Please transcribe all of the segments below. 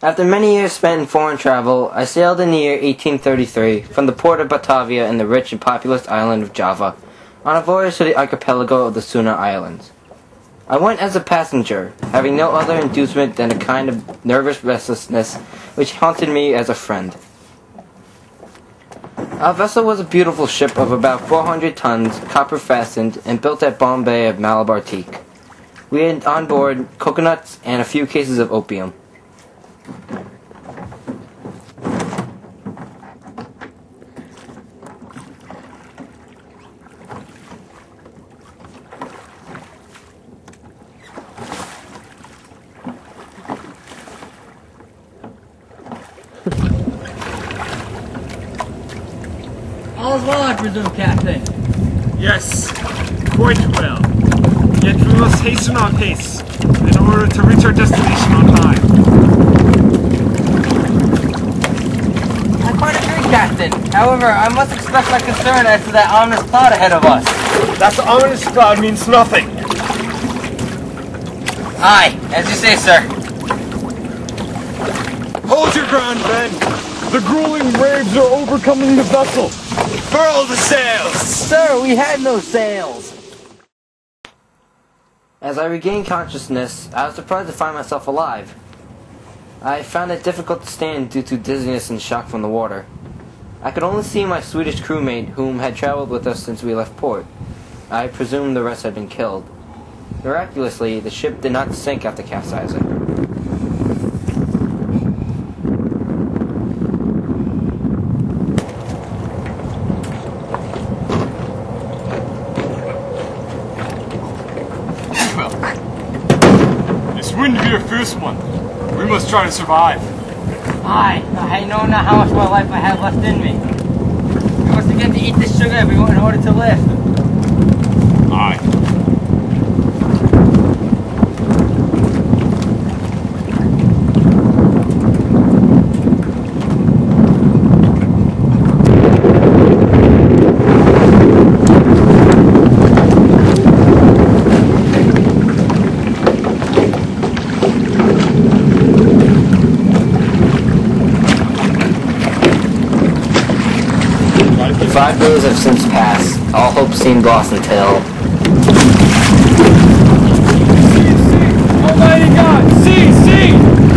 After many years spent in foreign travel, I sailed in the year 1833 from the port of Batavia in the rich and populous island of Java on a voyage to the archipelago of the Sunda Islands. I went as a passenger, having no other inducement than a kind of nervous restlessness which haunted me as a friend. Our vessel was a beautiful ship of about 400 tons, copper-fastened, and built at Bombay of Malabar teak. We had on board coconuts and a few cases of opium. All's well, I presume, Captain. Yes, quite well. Yet we must hasten our pace in order to reach our destination on time. I quite agree, Captain. However, I must express my concern as to that ominous cloud ahead of us. That ominous cloud means nothing. Aye, as you say, sir. Hold your ground, men. The grueling waves are overcoming the vessel. Furl the sails! Sir, we had no sails. As I regained consciousness, I was surprised to find myself alive. I found it difficult to stand due to dizziness and shock from the water. I could only see my Swedish crewmate, whom had traveled with us since we left port. I presumed the rest had been killed. Miraculously, the ship did not sink after capsizing. This wouldn't be a fierce one. We must try to survive. Aye, I know not how much more life I have left in me. We must get to eat this sugar every in order to live. Aye. The 5 days have since passed. All hope seemed lost until... Almighty God! See!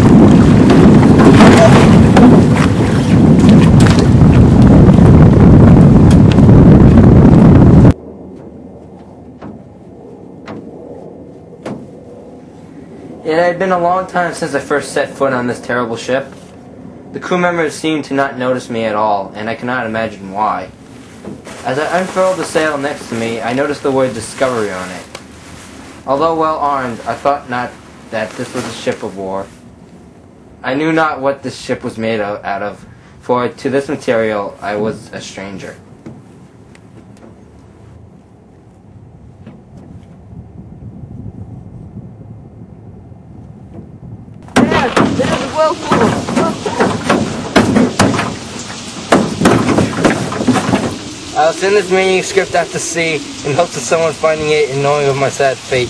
It had been a long time since I first set foot on this terrible ship. The crew members seemed to not notice me at all, and I cannot imagine why. As I unfurled the sail next to me, I noticed the word Discovery on it. Although well armed, I thought not that this was a ship of war. I knew not what this ship was made out of, for to this material I was a stranger. There's well full. I will send this manuscript out to sea in hopes of someone finding it and knowing of my sad fate.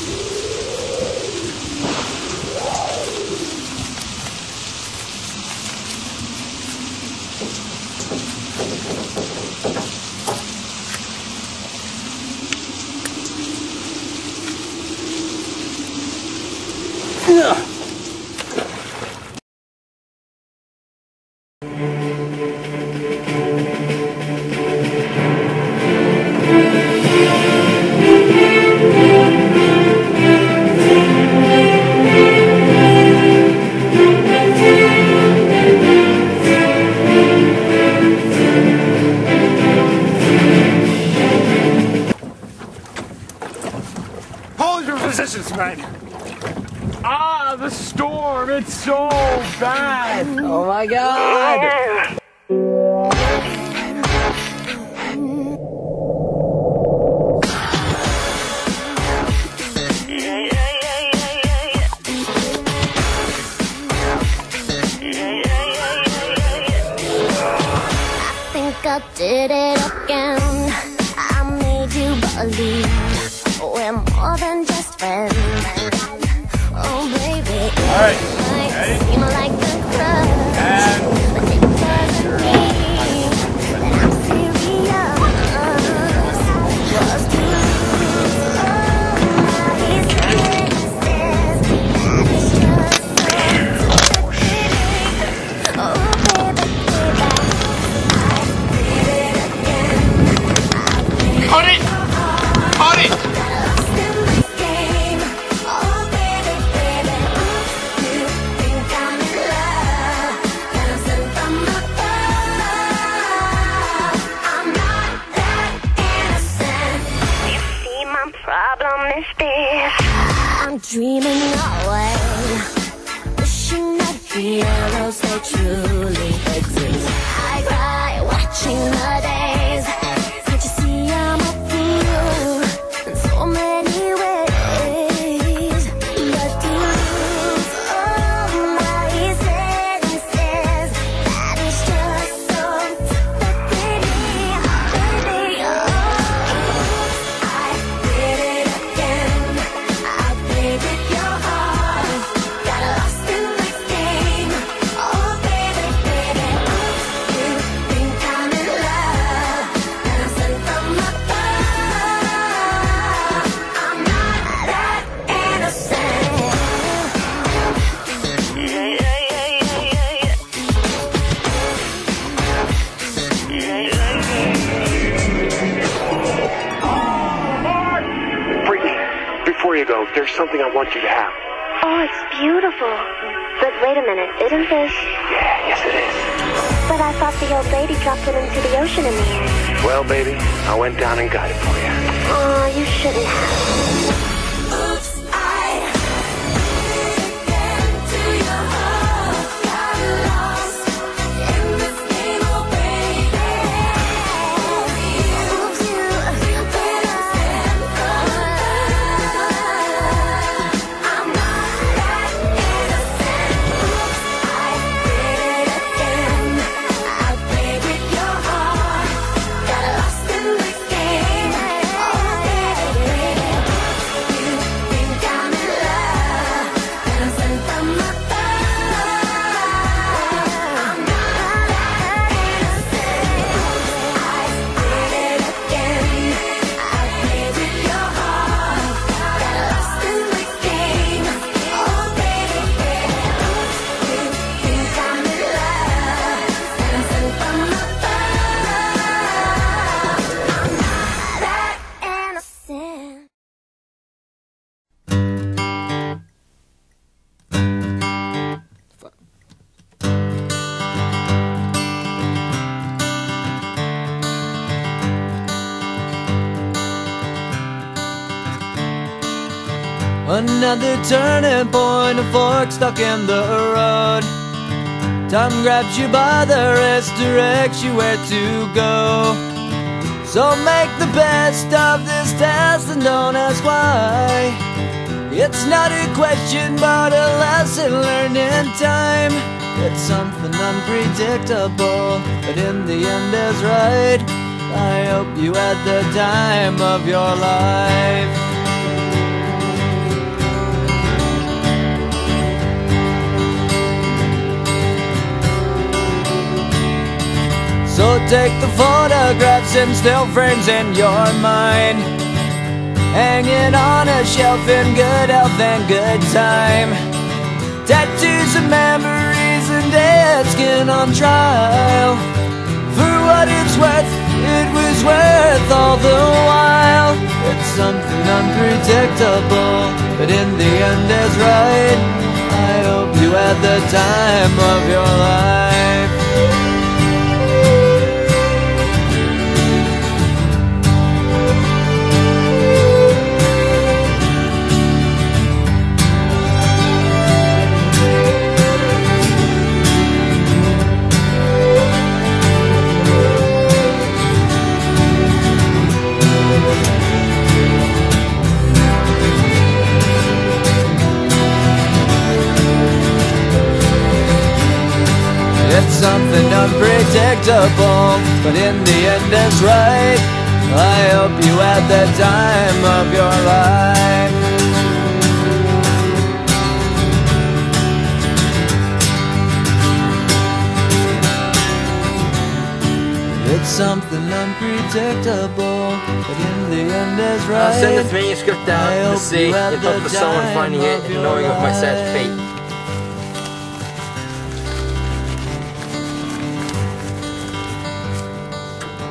Hold your positions, men! Ah, the storm! It's so bad! Oh my God! I did it again. I made you believe we're more than just friends. Oh baby, all right. it might seem like like this. I'm dreaming away, wishing that heroes they truly exist. I cry watching the days. Can't you see I'm a fool in so many ways? But to lose all my senses, that is just so pathetic, baby. Oh, I did it again. I played with your heart, got lost in the game. Oh, baby, baby, you think I'm in love, and I'm sent from above. I'm not that innocent. Brittany, before you go, there's something I want you to have. Oh, it's beautiful. But wait a minute, isn't this? Yeah, yes it is. But I thought the old lady dropped it into the ocean in the end. Well, baby, I went down and got it for you. Oh, you shouldn't have. Oops, I again to your heart. Got lost in this game, oh baby. Oops, you better stand from above. I'm not that innocent. Oops, I did it again. I played with your heart. Got lost in this game. Oh baby, you think I'm in love, and I'm sent from above. I'm not that innocent. I did it again. I played with your heart. Got lost in the game. Oh baby, you think I'm in love, and I'm sent from above. I'm not that innocent. Another turning point, a fork stuck in the road. Time grabs you by the wrist, directs you where to go. So make the best of this test and don't ask why. It's not a question but a lesson learned in time. It's something unpredictable, but in the end is right. I hope you had the time of your life. So take the photographs and still frames in your mind, hanging on a shelf in good health and good time. Tattoos and memories and dead skin on trial. For what it's worth, it was worth all the while. It's something unpredictable, but in the end is right. I hope you had the time of your life. It's something unpredictable, but in the end it's right. I hope you had the time of your life. It's something unpredictable, but in the end is right. I'll send this manuscript out to sea in hope of someone finding it and knowing of my sad fate.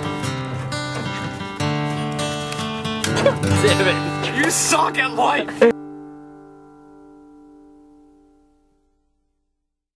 Damn it. You suck at life!